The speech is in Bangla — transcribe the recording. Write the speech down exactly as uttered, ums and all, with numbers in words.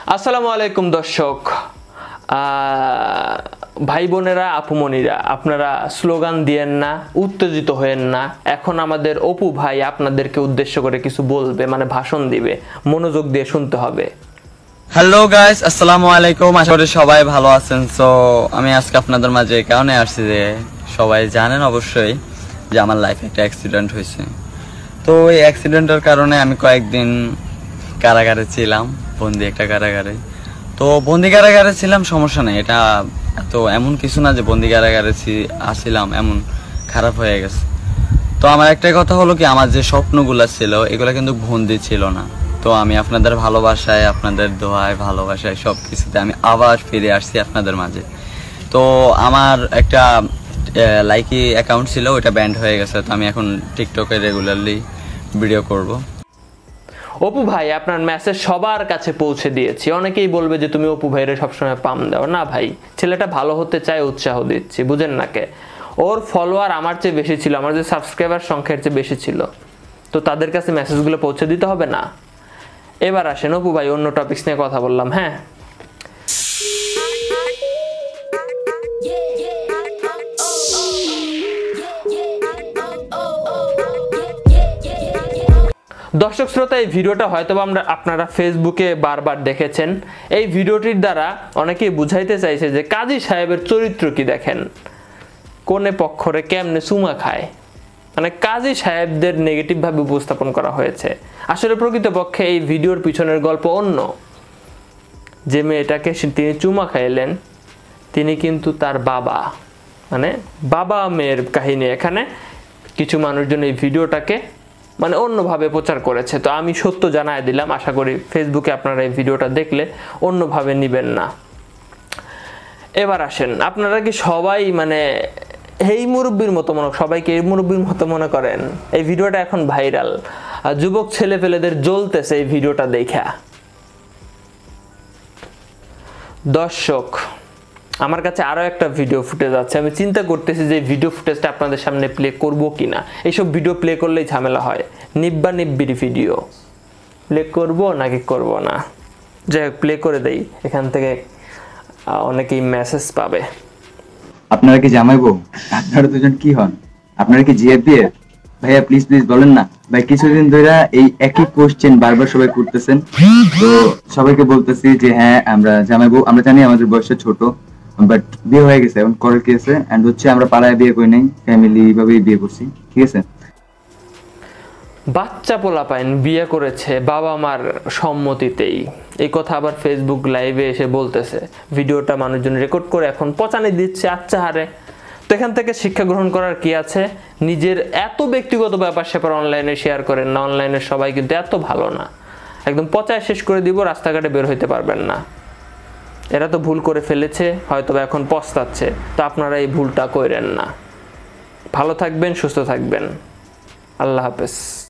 আসসালামু আলাইকুম দর্শক, ভাই বোনেরা, আপুমনিরা, আপনারা স্লোগান দিয়েন না, উত্তেজিত হয়েন না। এখন আমাদের অপু ভাই আপনাদেরকে উদ্দেশ্য করে কিছু বলবে, মানে ভাষণ দিবে, মনোযোগ দিয়ে শুনতে হবে। হ্যালো গাইস, আসসালামু আলাইকুম। আশা করি সবাই ভালো আছেন। সো আমি আজকে আপনাদের মাঝে এই কারণে আসছি যে সবাই জানেন অবশ্যই যে আমার লাইফে একটা অ্যাক্সিডেন্ট হয়েছে। তো এই অ্যাক্সিডেন্টের কারণে আমি কয়েকদিন কারাগারে ছিলাম, বন্দি একটা কারাগারে। তো বন্দি কারাগারে ছিলাম, সমস্যা নেই, এটা তো এমন কিছু না যে বন্দি কারাগারে আসছিলাম এমন খারাপ হয়ে গেছে। তো আমার একটাই কথা হলো কি, আমার যে স্বপ্নগুলো ছিল এগুলো কিন্তু বন্দি ছিল না। তো আমি আপনাদের ভালোবাসায়, আপনাদের দোয়ায়, ভালোবাসায় সব কিছুতে আমি আবার ফিরে আসছি আপনাদের মাঝে। তো আমার একটা লাইকি অ্যাকাউন্ট ছিল, ওইটা ব্যান্ড হয়ে গেছে। তো আমি এখন টিকটকে রেগুলারলি ভিডিও করব। অপু ভাই, আপনার মেসেজ সবার কাছে পৌঁছে দিয়েছি। অনেকেই বলবে যে তুমি অপু ভাইয়ের সবসময় পাম দাও। না ভাই, ছেলেটা ভালো হতে চায়, উৎসাহ দিচ্ছি, বুঝেন না কে? ওর ফলোয়ার আমার চেয়ে বেশি ছিল, আমার যে সাবস্ক্রাইবার সংখ্যার চেয়ে বেশি ছিল। তো তাদের কাছে মেসেজগুলো পৌঁছে দিতে হবে না? এবার আসেন অপু ভাই, অন্য টপিকস নিয়ে কথা বললাম। হ্যাঁ, দর্শক শ্রোতা, এই ভিডিওটা হয়তো আমরা আপনারা ফেসবুকে বারবার দেখেছেন। এই ভিডিওটির দ্বারা অনেকেই বুঝাইতে চাইছে যে কাজী সাহেবের চরিত্র কি দেখেন, কোনে পক্ষরে কেমনে চুমা খায়, মানে কাজী সাহেবদের নেগেটিভ ভাবে উপস্থাপন করা হয়েছে। আসলে প্রকৃতপক্ষে এই ভিডিওর পিছনের গল্প অন্য। যে মেয়েটাকে তিনি চুমা খাইলেন তিনি কিন্তু তার বাবা, মানে বাবা মেয়ের কাহিনী। এখানে কিছু মানুষজন এই ভিডিওটাকে মানে অন্যভাবে প্রচার করেছে। তো আমি সত্য জানায় দিলাম, আশা করি ফেসবুকে আপনারা এই ভিডিওটা দেখলে অন্যভাবে নিবেন না। এবার আসেন, আপনারা কি সবাই মানে এই মুরব্বীর মতো মনে, সবাইকে এই মুরব্বীর মতো মনে করেন? এই ভিডিওটা এখন ভাইরাল, যুবক ছেলে পেলেদের জ্বলতেছে এই ভিডিওটা দেখা। দর্শক, আমার কাছে আরো একটা ভিডিও ফুটেজ আছে, আমি চিন্তা করতেছি যে ভিডিও ফুটেজটা আপনাদের সামনে প্লে করব কিনা। এইসব ভিডিও প্লে করলেই ঝামেলা হয়, নিব্বা নিব্বির ভিডিও প্লে করব নাকি করব না। যাই হোক, প্লে করে দেই, এখান থেকে অনেকেই মেসেজ পাবে। আপনারা কি জামাই বউ? আপনারা দুজন কি হন? আপনারা কি জিএফবিএফ? ভাইয়া প্লিজ প্লিজ বলেন না ভাই। কিছুদিন ধরে এই একই কোশ্চেন বারবার সবাই করতেছেন। তো সবাইকে বলতেছি যে হ্যাঁ আমরা জামাই বউ। আমরা জানি আমাদের বয়সে ছোট, বাট বিয়ে হয়ে গেছে, এখন করার কি আছে। এন্ড হচ্ছে আমরা পাড়ায় বিয়ে করি নাই, ফ্যামিলি ভাবেই বিয়ে করছি, ঠিক আছে? বাচ্চা পোলাপাইন বিয়ে করেছে বাবা মার সম্মতিতেই, এই কথা আবার ফেসবুক লাইভে এসে বলতেছে। ভিডিওটা মানুষজন রেকর্ড করে এখন পচানি দিচ্ছে আচ্ছা হারে। তো এখান থেকে শিক্ষা গ্রহণ করার কি আছে? নিজের এত ব্যক্তিগত ব্যাপার স্যাপার অনলাইনে শেয়ার করেন না। অনলাইনে সবাই কিন্তু এত ভালো না, একদম পচায় শেষ করে দিব, রাস্তাঘাটে বের হইতে পারবেন না। এরা তো ভুল করে ফেলেছে, হয়তো এখন পস্তাচ্ছে। তো আপনারা এই ভুলটা করেন না। ভালো থাকবেন, সুস্থ থাকবেন, আল্লাহ হাফেজ।